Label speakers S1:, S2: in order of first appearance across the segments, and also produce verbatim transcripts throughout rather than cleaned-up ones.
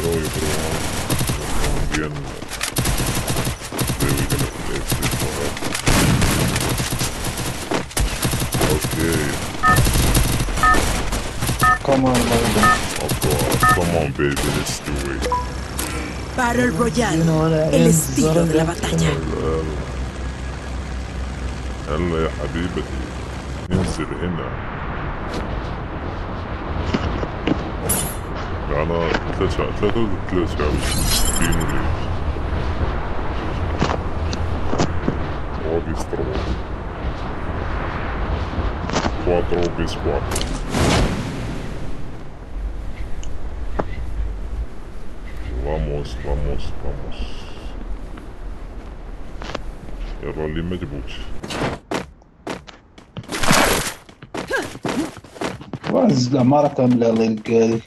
S1: pero yo creo que bien really gonna play this for okay.
S2: Come on, baby.
S1: Of course, come on baby, let's do it.
S3: Battle Royale, el estilo de la batalla.
S1: هلا يا حبيبتي ننزل هنا. على ثلاثة ثلاثة وثلاثة وستين وليش وادي سترو كواترو بيس كواترو. vamos vamos vamos يلا اللي ما جبوش
S2: وعز العمارة كاملة الله يلقاك.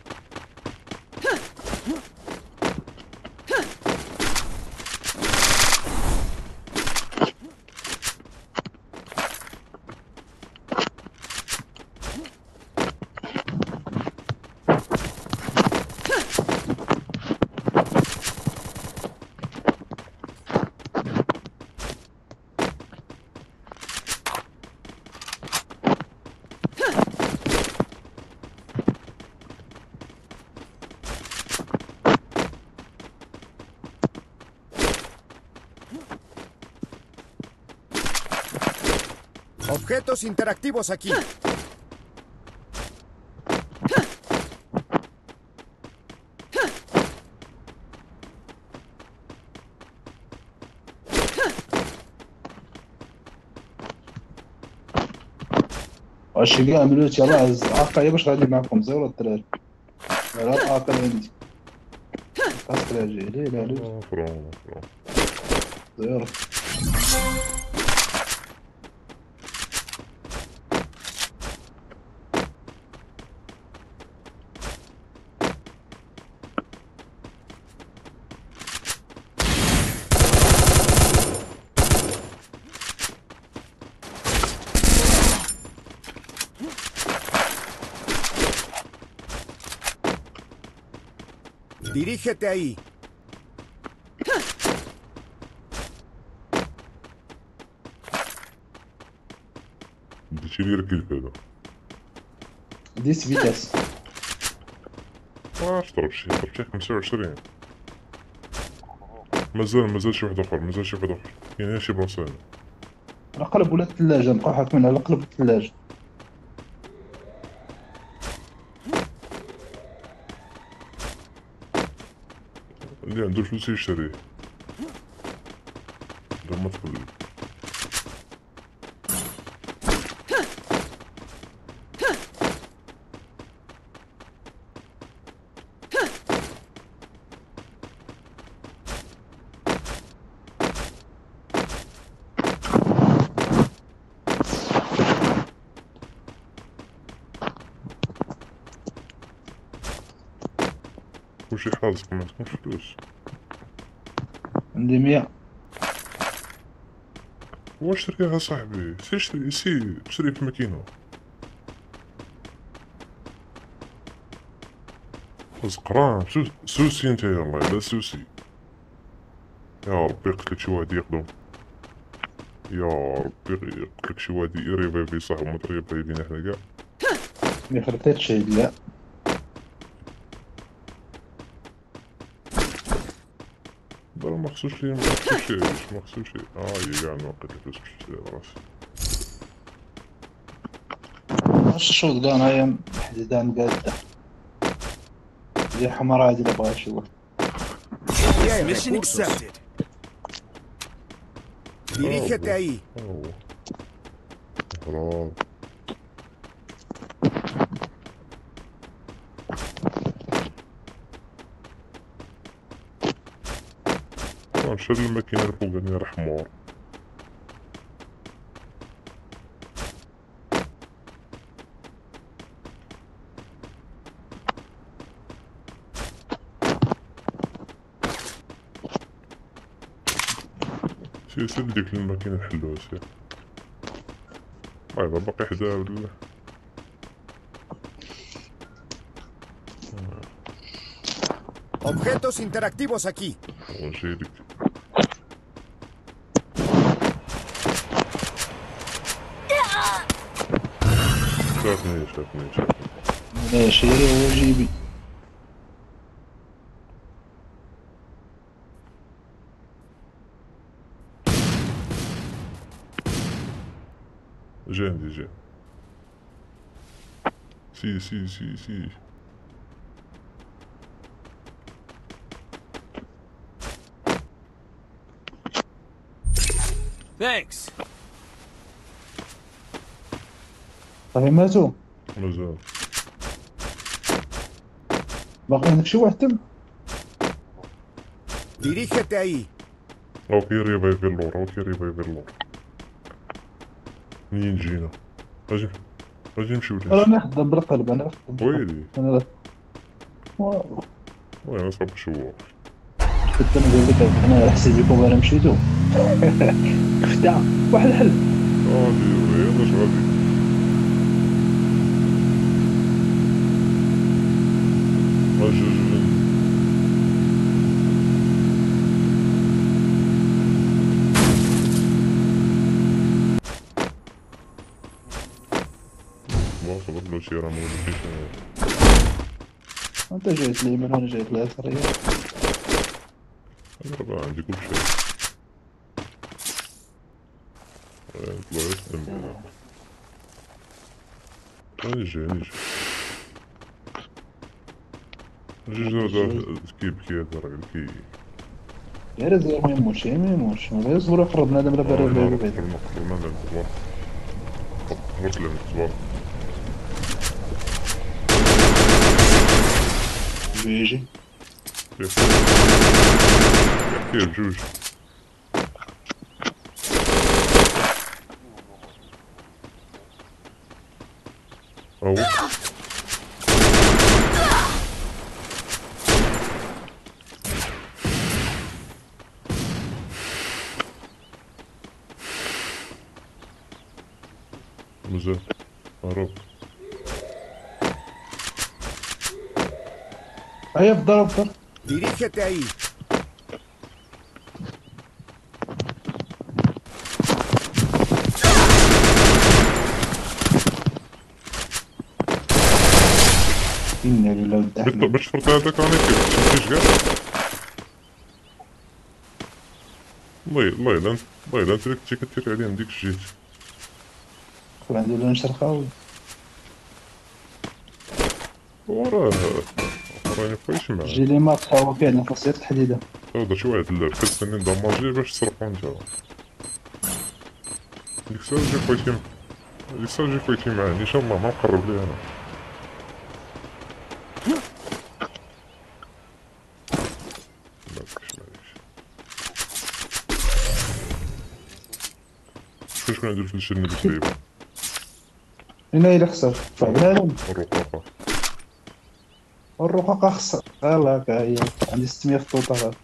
S4: Objetos interactivos aquí.
S2: واش كاع يلا عز عاقه هي باش غادي معكم زيرو الدراري. راه العاقه عندي كاستراجي ليه لا لا
S1: فرون فرون
S2: زيرو.
S4: Dirígete ahí.
S1: بدي لي ركيل هذا
S2: ديس فيتاس
S1: واش ضرب شي ضرب شي خمسة وعشرين. مازال مازال شي واحد اخر مازال شي واحد اخر كاين شي بلاصه هنا.
S2: راه قلب ولا الثلاجه نبقاو حاكمين على قلب الثلاجه.
S1: اللي عنده فلوس يشريه بلا ما تقلب. وشي حظك ما عندكمش فلوس.
S2: عندي مية.
S1: واش شريها صاحبي سي شري سي شري في الماكينة زقران سو سوسي انت يلا لا سوسي يا ربي يقتلك شي واحد يقدم يا ربي يقتلك شي واحد يريفيفي صاحبو ما تريفيفينا حنا كاع.
S2: ما خلقت شي لا
S1: بلا ما خصوش لي ما خصوش ما خصوش اه هي كاع نوقف الفلوس باش نشري راسي.
S2: واش شو كان هاي حديدان قاده دي حمراء هادي اللي بغا شي واحد.
S4: Mission accepted. Dirígete ahí.
S1: برافو شد الماكينة الفوقانية راه حمار. سير سير ديك الماكينة نحلوها سير. هذا باقي حداه ولا
S4: Objetos interactivos aquí.
S1: ونجيلك. شافني شافني شافني.
S2: ماشي هو جيبي.
S1: جا عندي جا. سي سي سي سي.
S4: Thanks.
S2: صافي ماتوا.
S1: مازال.
S2: باقي عندك شي واحد تم.
S4: Dirígete ahí.
S1: اوكي ريفايفي اللور اوكي ريفايفي اللور. منين جينا؟ اجي اجي نمشيو
S2: انا
S1: لهادشي.
S2: نخدم بالقلب انا نخدم
S1: ويلي
S2: انا و-
S1: وين اصاب شوف.
S2: كنت نقول لك انا على حسابكم انا مشيتو. كفتا واحد الحل.
S1: غادي وين اش غادي. اجي اجي. واصل قبل شي راه مولي
S2: انت جيت اليمين وانا جيت اليسار.
S1: انا راه عندي كل شيء. طلعت تنبيه. نجي نجي نجي هذا كيف كي هذا الراجل كي.
S2: غير زي ما يموتش ما يموتش غير صبر يقرب بنادم راه
S1: اه
S2: بارد
S1: نعرف
S2: بعيد.
S1: قررنا قررنا نعتبر قررت لهم نعتبر.
S2: يجي
S1: كيف كيف جوج. أو مزال هرب.
S2: هيا في الدار في الدار.
S4: Dirígete ahí.
S2: إنا لله
S1: بت-
S2: ودحنا.
S1: باش فرت هذاك راني كيف مشيتيش كاع. الله الله إلا انت الله إلا انت اللي كنتي كتير عليه من ديك الجيت.
S2: كون عندي لون شرخاوي.
S1: وراه راني بقيتش معاه.
S2: جي لي ماك هو كاين خاص غير تحديده.
S1: هذا شي واحد اللعب كتسني ندماجي باش تصرفو نتا. ديك الساعة جي فايتي ديك الساعة جي فايتي معاه ان شاء الله ما نقرب ليه انا. معليش معليش. شكون شكون عنده الفلوس اللي نبت ليه؟
S2: هنا إلا خسر فبنادم
S1: الرقاقة.
S2: الرقاقة خسر يلا هكا هي عندي ستمية في الطوطة.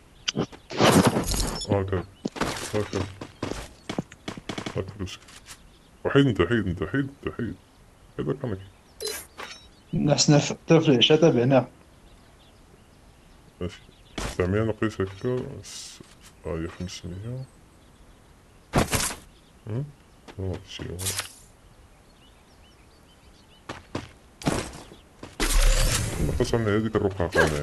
S1: هاكا هاكا هاك فلوسك. وحيد انت حيد انت حيد انت حيد. هذا كانك.
S2: نحسنا حتى في العشاء تابعناه.
S1: ماشي. تسعمية نقيس هكا س- هاهي خمسمية. هم؟ هو هادشي هو. نقص عنا هذيك الرقاقة انايا.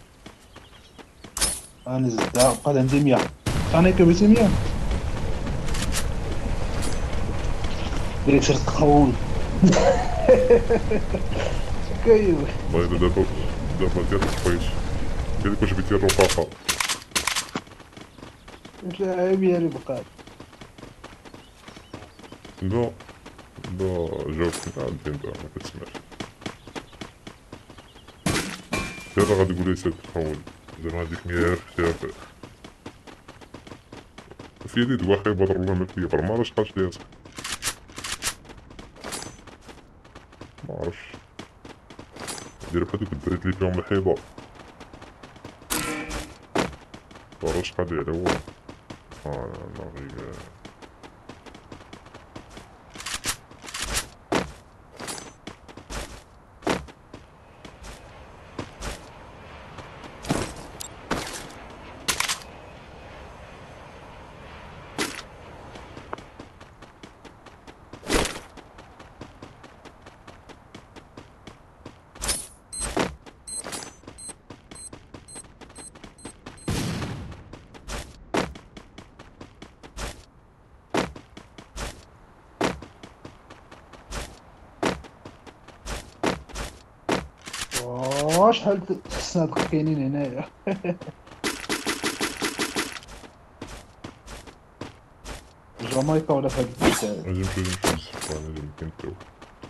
S2: أنا زدتها بقات عندي مية. أنا كبيتي مية. درت شرط تخول. كيف
S1: والله إلا دابا دابا ديال الخفيش. قالك واش بيتي الرقاقة.
S2: مش عيبي اللي بقات.
S1: لا لا جاوبتني عندي انت ما كتسمعش. دابا غادي يقول لي سير تحول. زعما هاديك مية غير اختيار في يدي دواخي بدر الله ما فيا برا ما عرفتش قاش ليا صاحبي. ما عرفتش ندير بحال دوك الدراري اللي فيهم الحيبة. معرفتش قادي على والو. اه لا غير
S2: واو شحال د السنادق كاينين هنايا. جامايكا ولا في هاد البلاد.
S1: غادي نمشيو نمشيو للزفان هذا مكاين حتى واحد.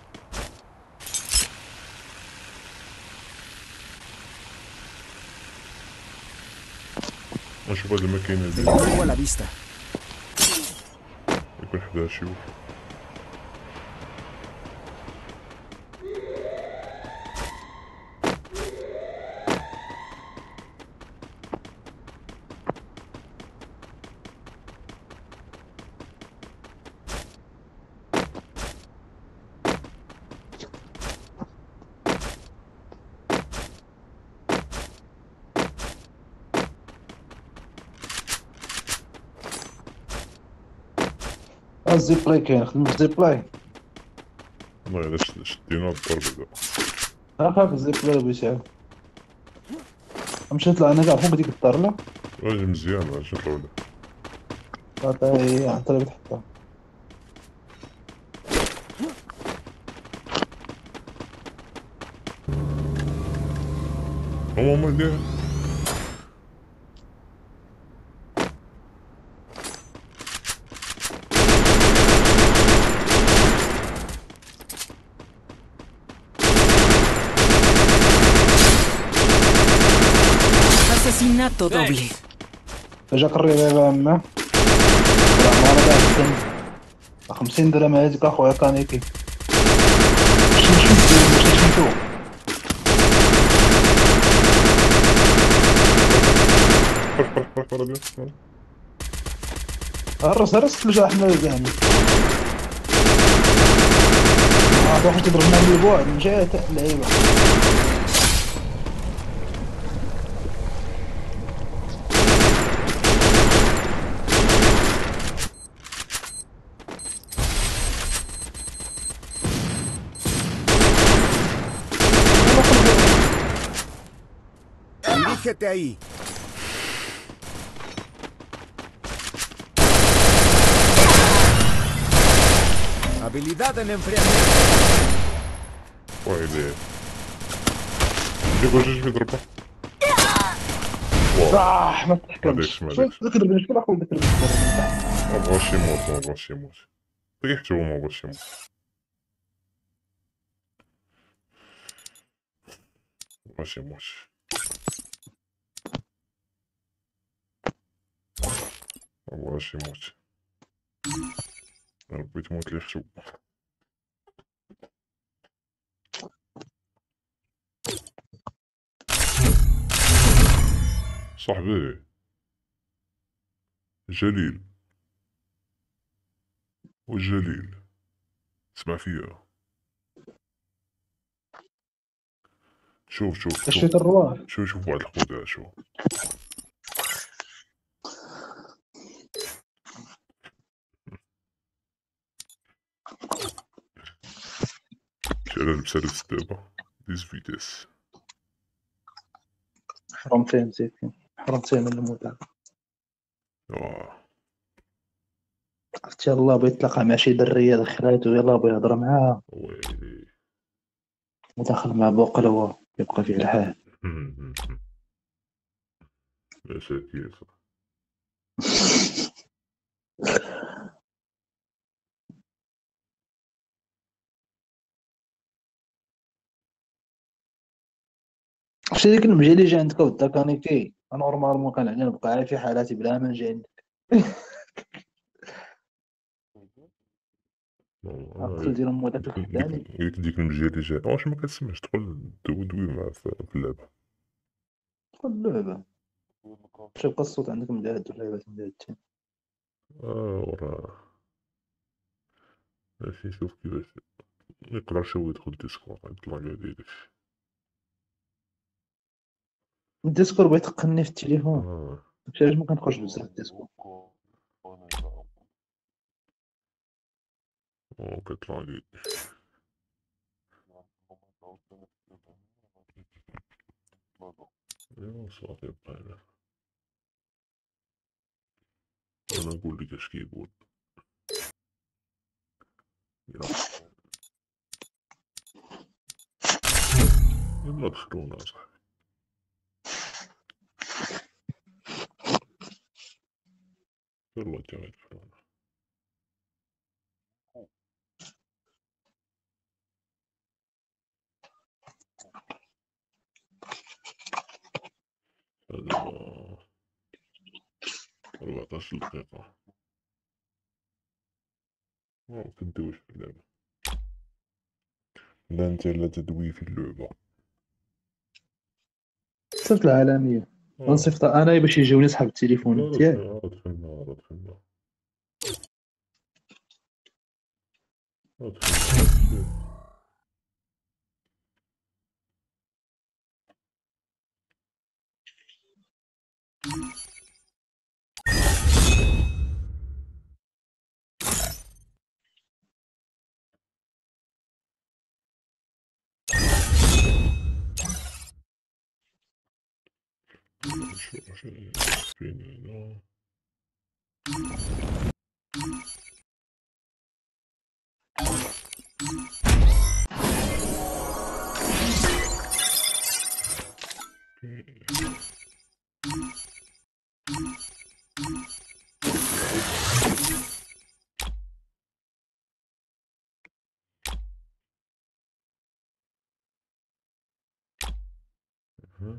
S1: نشوف هاد الماكينة هادي
S4: Enemigo a la vista.
S1: يكون حداها شي واحد.
S2: الزيب بلاي كاين، خدم الزيب بلاي.
S1: والله إلا شد- شدينا الضرب هذا.
S2: اخاف الزيب بلاي بيساعد. مشيت نطلع انا كاع فوق ديك الدار لا.
S1: راجل مزيان اش نطلعو له.
S2: عطاي عطاي بتحطها.
S1: هو هما ديال
S3: Asesinato doble.
S2: جاك الربيبة اما. العمارة كاع خدم. خمسين درهم هذيك اخويا كانيكي. مشي نشوف مشي نشوف.
S1: فرق فرق فرق فرق ديال
S2: هرس هرس تلجا حنا يعني. هذا واحد يضربنا من البعد من جهة اللعيبة.
S4: Dirígete ahí. Habilidad en enfriamiento.
S1: ويلي جيبو جوج يضربها.
S2: صح ما
S1: هذاك
S2: تحكمش.
S1: شمال
S2: شو
S1: هذاك.
S2: ذكر بن شكون اخويا ذكر بن
S1: ما بغاش يموت ما بغاش يموت. طيح حتى هو ما بغاش يموت. ما بغاش يموت. ما بغاش يموت. ربي تموت لي ختو. صاحبي جليل وجليل اسمع فيا. شوف شوف شوف
S2: شفت الرواح.
S1: شوف شوف واحد الخدعة شوف. شعل لبسها لبس دابا ديز فيتيس.
S2: حرمتين مسكين حرمتين من المتعة.
S1: اه
S2: عرفت يلاه بغيت يتلاقى مع شي درية دخلاتو يلاه بغا يهضر معاها
S1: ويلي.
S2: ودخل مع بوقلوة يبقى فيه الحال.
S1: يا ساتر.
S2: شتي ديك المجال اللي جا عندك ودا كانيكي نورمالمون كان عندنا نبقى عارف في حالاتي بلا ما نجي عندك. القتل ديال امو داك الخدامي.
S1: ديك ديك المجيه اللي جا واش ما كتسمعش تدخل تدوي معاه في اللعبة.
S2: دخل اللعبة شوف بقى الصوت عندك مداد اللعبات مدادتين.
S1: اه وراه ماشي شوف كيفاش ميقدرش هو يدخل ديسكورد يطلع كاع ديالك.
S2: الديسكور بغيت تقني في التليفون
S1: اه
S2: ماشي علاش ما كندخلش بزاف الديسكور.
S1: او كيطلع لي. ايوا صافي بقى انا نقول لك اش كيقول. يلا دخلونا صاحبي. يلا جاي دخلونا. هذا أربعتاش دقيقة. ما تدوش في اللعبة. لا انت لا تدوي في اللعبة.
S2: صرت العالمية
S1: آه.
S2: غنصيفطها انا باش يجيوني صحاب
S1: لا
S2: التليفون
S1: لا
S2: ديالي.
S1: دخلنا دخلنا لا دخلنا لا دخلنا. شو شو فيني هنا. أها.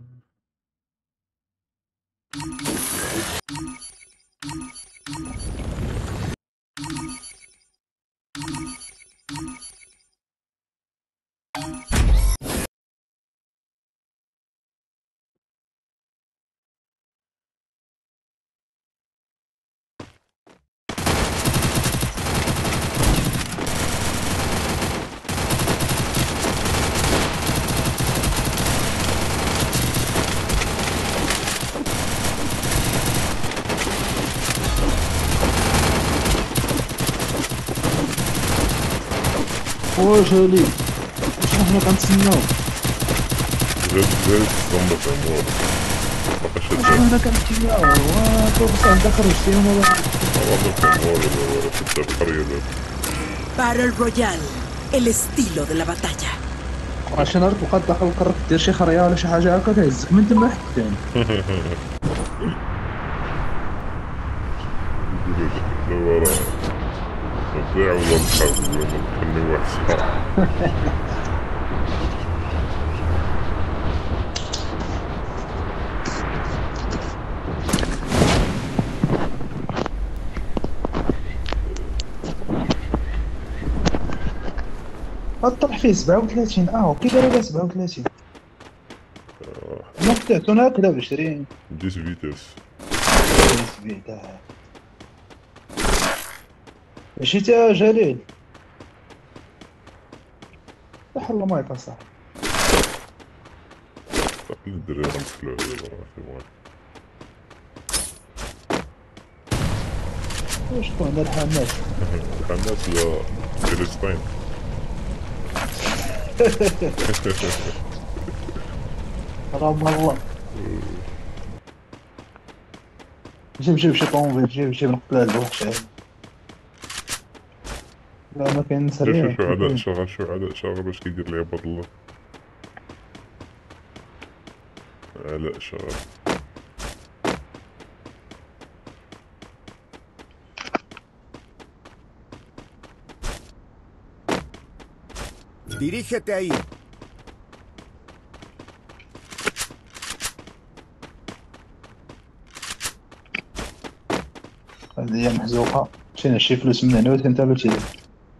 S2: واش هالي واش حنا كنتسناو
S1: زاد زاد ضمت أمور. باقي
S2: واش
S1: شدات.
S2: حنا كنتسناو واه بصح انت خرجتي وما
S1: ضمت أمور ولا شدة القرية دابا.
S3: Battle Royale, el estilo de la batalla.
S2: عشان نعرف بقات داخل القرب دير شي خريه ولا شي حاجه هكا تهزك من تما حتى ثاني.
S1: دابا راه تضيع ولا تخاف ولا تخلي واحد صحاب.
S2: طلع فيه سبعة وثلاثين اه كي داروا على سبعة وثلاثين ما قطعتونا هكذا بعشرين
S1: ديس فيتاس.
S2: سبيدا مشيتي يا جليل صح الله ما يتصح
S1: باقي الدراري غندخلو على دابا في المهم.
S2: واش كون الحماس
S1: الحماس يا فلسطين.
S2: رحم الله جيب جيب شي طوموبيل جيب جيب نقبل هاد الوحش هذا لا ما كاين
S1: شوف
S2: سريع
S1: شوف عداء شغل شوف عداء شغل باش كيدير لي عباد الله. علاء شغل.
S4: Dirígete ahí.
S2: هذه هي محزوقة مشينا شي فلوس من هنا وتنتابع شي ديك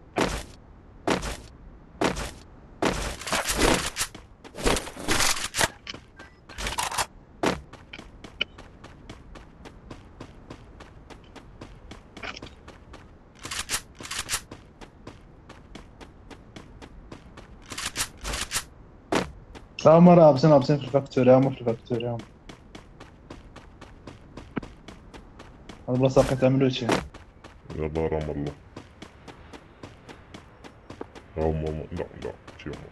S2: لا مرة عابسين عابسين في الفاكتوري هما في الفاكتوري هما هاد البلاصة بقيت تعملو شي
S1: يلا رام الله. هما هما لا لا ماشي هما.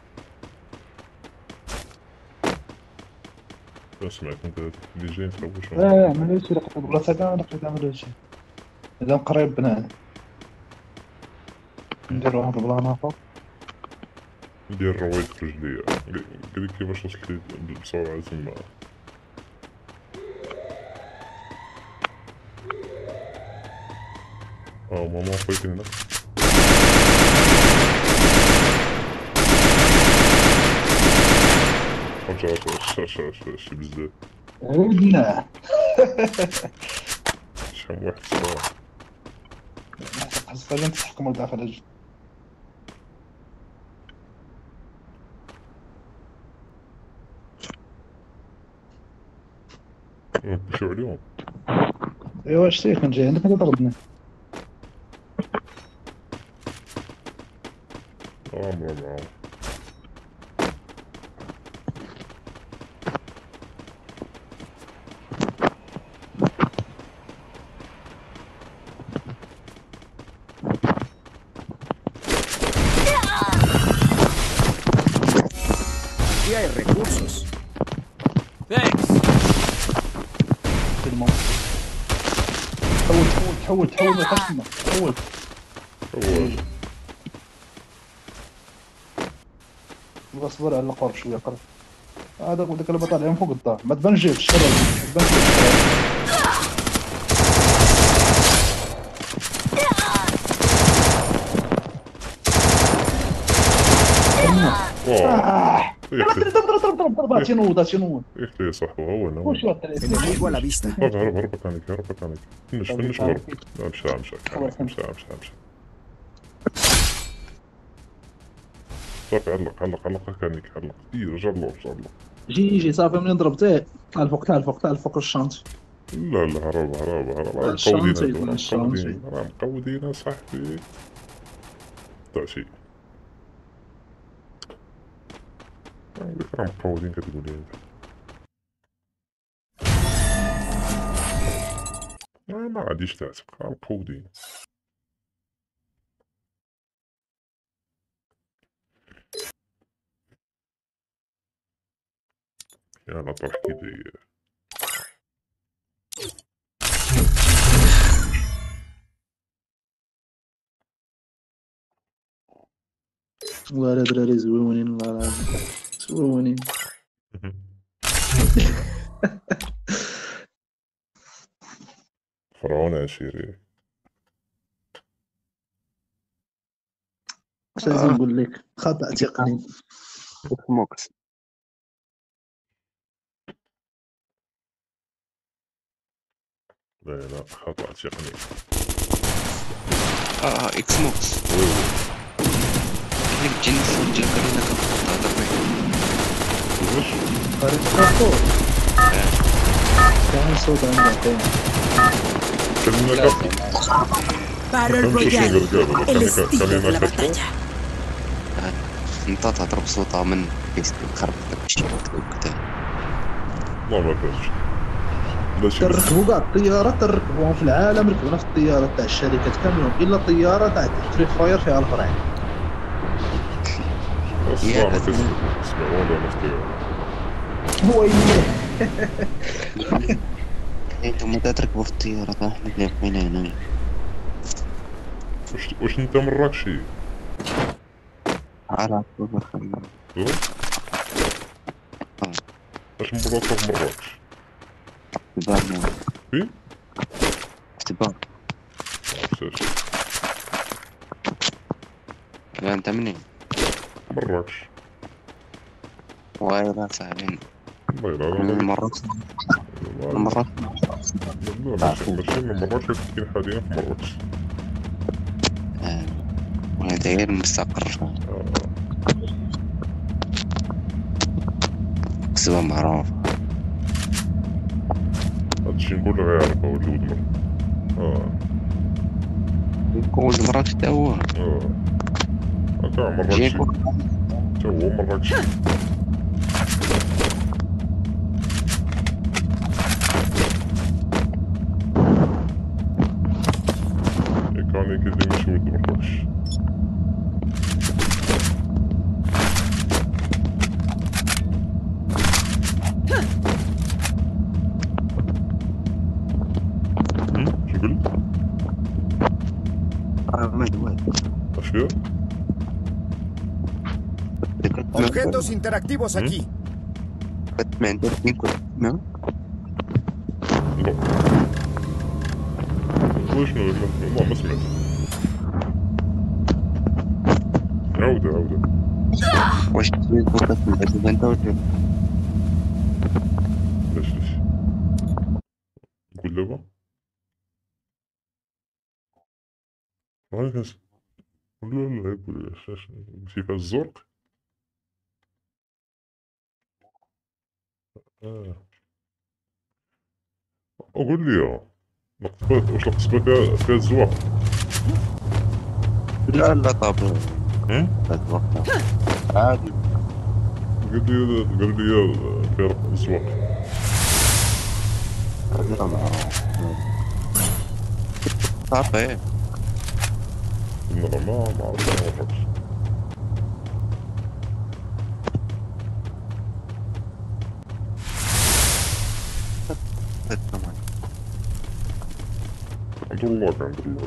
S1: اسمع كنت اللي جايين تحوشهم.
S2: لا لا عملو شي لقيت هاد البلاصة كاع لقيت عملو شي إذا قريب بنان ندير واحد البلان هكا
S1: ندير روايد رجليا. قالك كيفاش وصلت لي بسرعة تما. اه ماما خويا هنا. عرفت عرفت عرفت شي بزاف.
S2: عودنا.
S1: شحال من واحد الصراحة.
S2: حس فجأة تحكم ولد عفراج.
S1: نمشيو عليهم.
S2: ايوا شتي كان جاي عندك انت ضربنا.
S1: اه مرة معاهم.
S4: Aquí hay recursos.
S3: Thanks.
S2: في الموت. تحول تحول تحول تحول ما يبقاش تما تحول.
S1: هو
S2: بغا صبر على القرب شويه قرب. هذاك وداك اللي طالعين فوق الدار ما تبانش جاي في الشرا ما تبانش في الشرا.
S1: واو.
S2: ضرب ضرب ضرب ضرب ضرب هاتي نوض هاتي نوض.
S1: ياك يا صاحبي هو انا.
S2: واش هو الطريق؟
S4: Enemigo a la vista.
S1: هرب هرب هرب كانك هرب كانك. فنش فنش هرب. امشي امشي امشي امشي امشي. صافي علق علق علق كانك علق. اي رجع له رجع له.
S2: جي جي صافي منين ضربتيه تعال الفوق تعال الفوق تعال الفوق الشانت.
S1: لا لا هرب هرب هرب راه
S2: الشانتي،
S1: مقودين راه
S2: الشانتي.
S1: مقودين راه مقودين اصاحبي. تاع شي راه مقودين كتقول لي انت. ما ما غاديش تعتق راه مقودين. يلا طرح كيداير.
S2: والله دراري زويونين والله العظيم زويونين.
S1: فرعون عشيري.
S2: اش لازم نقول لك خطأ تقني.
S5: موكس.
S1: لا لا خطأ تقني.
S5: اه اكس موكس.
S1: وي
S5: لك جنس رجال قرينا كفر هذا
S1: واش
S2: خريطة كفور كان صوت عندك
S1: كلنا كفر.
S3: Battle
S1: فهمت شنو
S3: Royale.
S1: الرجال
S3: El
S1: هذا
S3: estilo
S1: كان
S3: de la
S1: كان
S3: batalla.
S5: انت تضرب صوتها من كيس الخرب وكذا.
S1: والله ما فهمتش. ماشي
S2: تركبوا كاع الطيارات تركبوهم في العالم ركبنا في الطيارات تاع الشركات كاملهم الا الطياره تاع فري فاير فيها الفرعين.
S1: الصراحة ما تسمع والله ما استوعب.
S2: هو يمين.
S5: انتم متى تركبوا في الطيارة احنا اللي بقينا هنا.
S1: واش واش انت مراكشي؟
S5: على طول خلنا.
S1: اش مبلاصة في مراكش؟
S5: اختبار
S1: فين؟
S5: اختبار.
S1: عرفتاش
S5: لا انت منين؟
S1: مراكش.
S5: والله صاحبين
S1: والله لا
S5: من
S1: لا
S5: مراكش.
S1: لا
S5: من مراكش.
S1: لا ماشي ماشي من مراكش كاين حاليا في مراكش.
S5: آه. وانا داير مستقر. كسبة معروف.
S1: هادشي نقول غير يعرفها ولد مر. اه
S5: ولد مراكش تا هو.
S1: اه هاكا مراكشي
S5: جيكو.
S1: تا هو مراكشي. كان كذا مش ولد مراكش. شو قلت؟
S5: آه ما جوال.
S1: اش فيها؟
S4: Objetos interactivos aquí.
S5: ما عندك اثنين كنت نعم.
S1: لا وشنو والله ما سمعت. عودة عودة.
S5: واش تسوي فوكس من الأجهزة أنت ولا؟
S1: ليش ليش؟ قول دابا. راني كنس. لا لا يقول اش قلتي فيها الزرق. اه قول لي القصبة واش القصبة فيها فيها الزواق.
S5: لا لا طابور.
S1: هم؟
S5: عادي.
S1: قال لي قال لي فيها الزواق.
S5: صافي.
S1: لا ما ما عرفتش ما عرفتش. عند الله عند الله.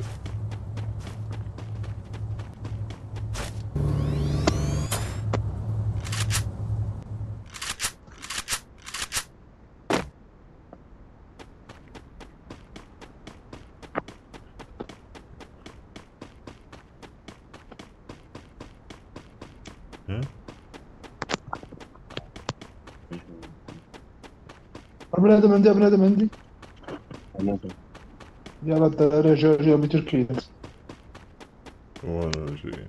S2: بنادم عندي بنادم عندي يلا الدراري جا جا بتركيز.
S1: وانا جاي.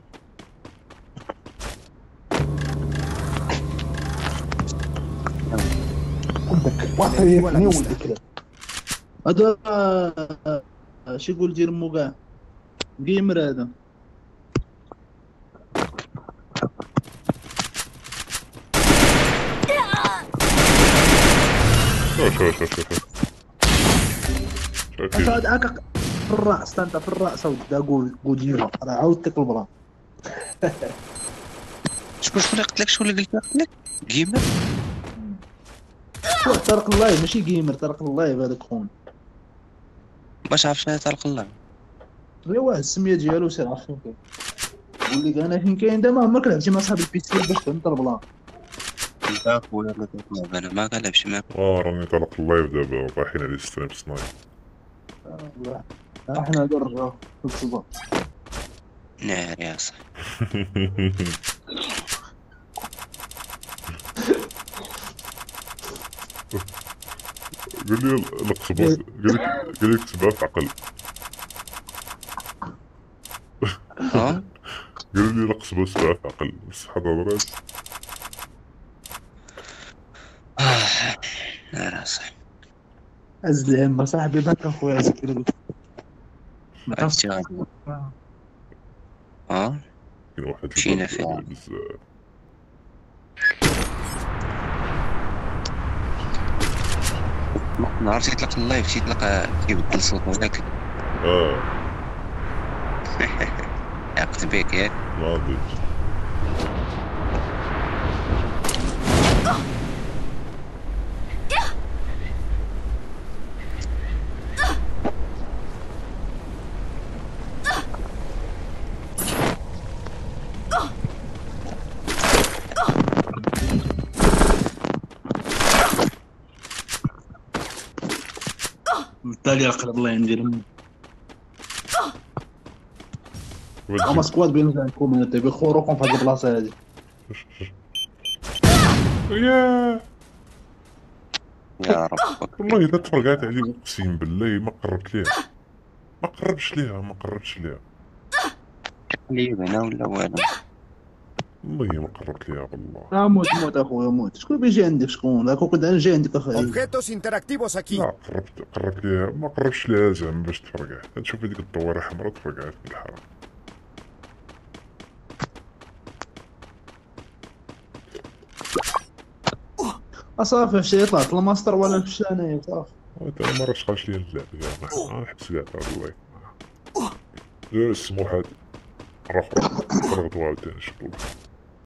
S2: ولدك واحد يفني ولدك
S6: هذا شو يقول جيرمو كاع جيمر هذا.
S1: شوف شوف شوف شوف
S6: انت هاك في الراس انت في الراس ودي اقول قول راه عاودتك البلان.
S5: شكون شكون اللي قتلك شكون اللي قلت لك؟ جيمر؟
S6: طارق اللايف ماشي جيمر طارق اللايف هذاك خون.
S5: باش عرف شنو طارق الله؟
S6: غير واحد السميه ديالو سير عرف فين كاين. نقول لك انا فين كاين دابا عمرك لعبتي مع صاحب البيسي باش فهمت البلان.
S5: انت اخويا لا تلعب انا ما كنلعبش معاك.
S1: اه راني طلق اللايف دابا رايحين على ستريم سنايب.
S6: احنا درجه في الصباح.
S5: نار يا صاحبي.
S1: قال لي القصبة قال لك قال لك سبعة عقل.
S5: اه
S1: قال لي القصبة سبعة عقل بس حضرات.
S5: نار يا صاحبي.
S6: ازلم صاحبي بك اخويا زكريا.
S5: هادشي غادي. اه
S1: كاين واحد
S5: مشينا فيها.
S1: بزاف.
S5: نهار تيطلق اللايف تيطلق كيبدل صوته ياك.
S1: اه
S5: عقت بيك ياك.
S1: ما ضيت.
S6: بالتالي اقرب الله ندير هما
S1: ودي.
S6: سكواد بين عندكم انت بخوروكم في هذه البلاصه هذه.
S1: ياه
S5: يا رب.
S1: والله الا تفرقعت عليه اقسم بالله ما قربت ليها. ما قربش ليها ما قربتش ليها.
S5: تقليب انا ولا والو.
S1: والله ما قربت ليها والله.
S6: اه موت موت اخويا موت. شكون بيجي عندك شكون؟ ذاك كنت انا جاي عندك اخويا.
S4: Objetos interactivos aquí.
S1: لا قربت قربت ليها ما قربش ليها زعما باش تفرقع. تشوف هذيك الدواره حمراء تفرقعت من الحرام.
S6: اصافي فشي طلعت الماستر ولا نمشي انايا صافي.
S1: انا ما راه ليا اللعب كاع ما نحبس كاع والله. غير السموحات راه فرغ فرغ عاوتاني شغل.